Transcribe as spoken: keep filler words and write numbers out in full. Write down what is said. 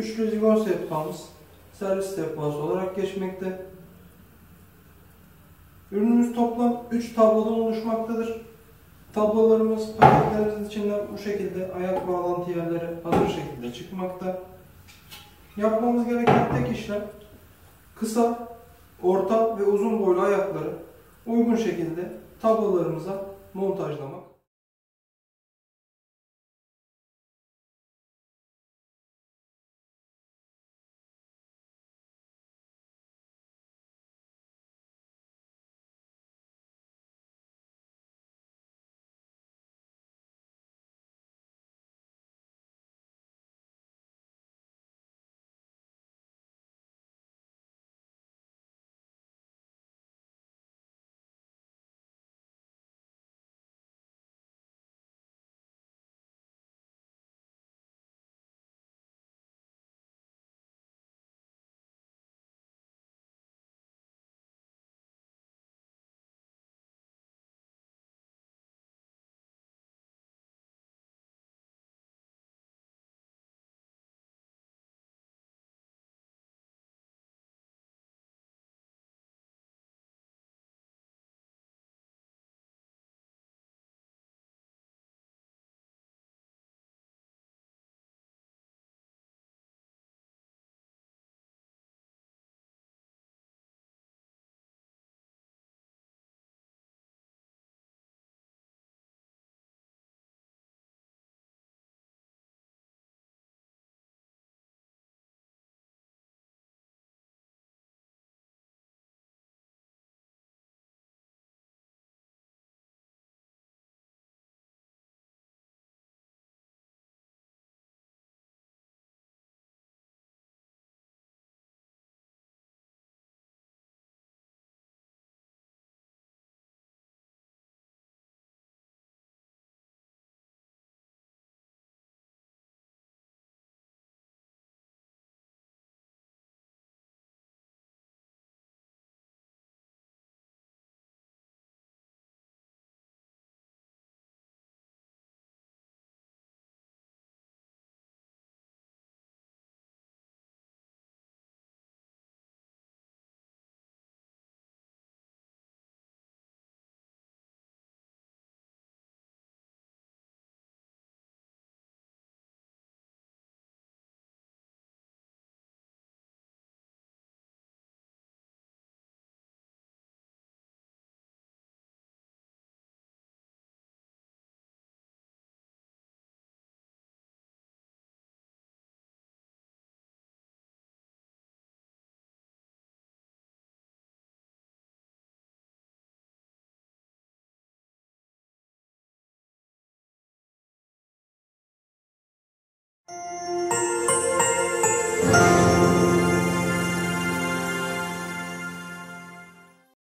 Üçlü zigon sehpamız servis sehpası olarak geçmekte. Ürünümüz toplam üç tablodan oluşmaktadır. Tablolarımız paketlerimizin içinden bu şekilde ayak bağlantı yerleri hazır şekilde çıkmakta. Yapmamız gereken tek işlem kısa, orta ve uzun boylu ayakları uygun şekilde tablolarımıza montajlamak. Thank you.